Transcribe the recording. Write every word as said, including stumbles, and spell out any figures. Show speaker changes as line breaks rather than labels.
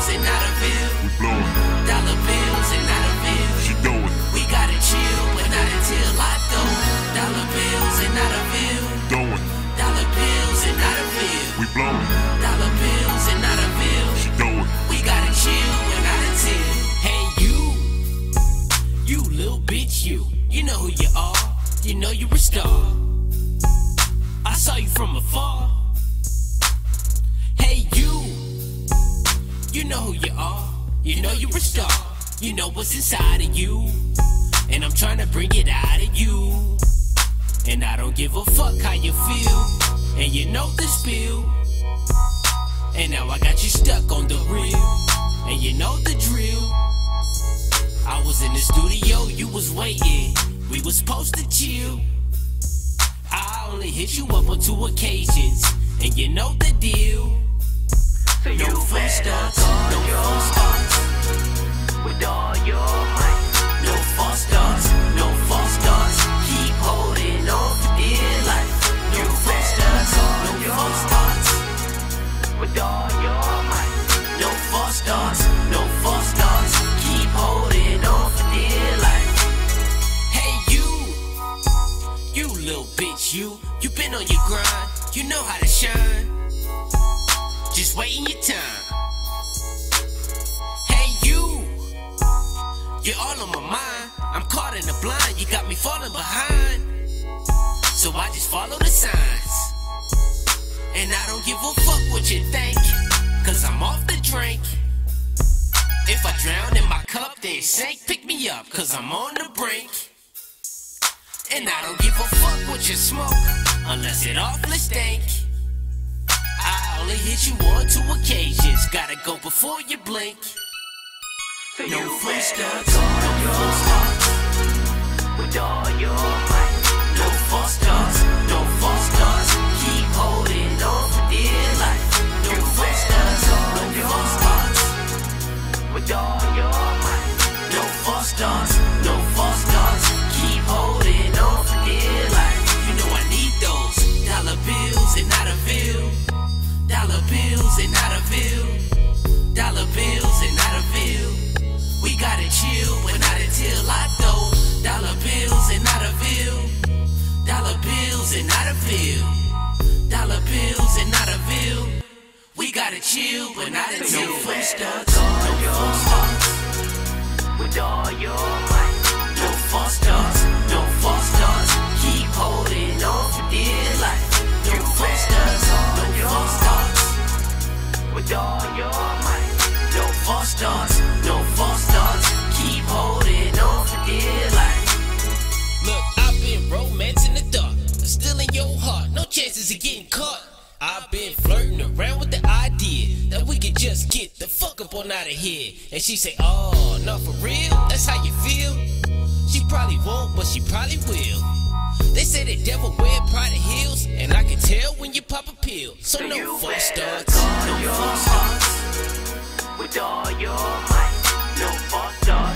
bills and not a bill.
We blowin'.
Dollar bills and not a bill.
She know it.
We gotta chill, but not until I throw. Dollar bills and not a bill.
Doin'.
Dollar bills and not a bill.
We blowin'.
Dollar bills and not a bill.
She know it.
We gotta chill, but not until. Hey you, you little bitch, you. You know who you are. You know you're a star. I saw you from afar. Hey you, you know who you are. You know you're a star. You know what's inside of you, and I'm trying to bring it out of you. And I don't give a fuck how you feel, and you know the spill. And now I got you stuck on the real, and you know the drill. I was in the studio, you was waiting. We was supposed to chill. I only hit you up on two occasions, and you know the deal.
So
No
you
false
better
starts,
guard
no
your
false
heart
starts,
with all your might.
no false starts, no false starts. Keep holding on for dear life. No
You
false
better
starts,
guard
no
your
false
heart
starts,
with all your might.
no false starts, no false starts. Keep holding on for dear life. Hey you, you little bitch, you. You been on your grind, you know how to shine. Just waiting your time. Hey you, you're all on my mind. I'm caught in the blind, you got me falling behind. So I just follow the signs, and I don't give a fuck what you think, cause I'm off the drink. If I drown in my cup, then sink, pick me up, cause I'm on the brink. And I don't give a fuck what you smoke, unless it awfully stink. I only hit you on two occasions, gotta go before you blink.
So
No
you
false
better
starts, no
guard your
false
heart
starts,
with all your might.
no false starts, no false starts. Keep holding on for dear life. No
You
false
better
starts, no
guard your
false
heart
starts,
with all your might.
no false starts, no false starts. Keep holding on for dear life. You know I need those dollar bills and not a bill. Dollar bills and not a bill. Dollar bills and not a bill. We gotta chill, but not until I throw. Dollar bills and not a bill. Dollar bills and not a bill. Dollar bills and not a bill. We gotta chill, but not until
you
full
better
starts.
guard
No
your
false
heart
starts.
with all your might.
No false starts. No false starts. Keep holding on for dear life. No
You
false
better
starts.
guard
No
your
false
heart
starts.
with all your might.
No false starts, no false starts. Keep holding on for dear life. Look, I've been romancing the thought of stealing your heart. No chances of getting caught. I've been flirting around with the idea that we could just get the fuck up on out of here. And she say, oh, not for real? That's how you feel? She probably won't, but she probably will. They say the devil wear Prada heels, and I can tell when you pop a pill. So,
So
no
you
false
better
starts,
guard
no
your
false
heart
starts.
with all your might. No false starts.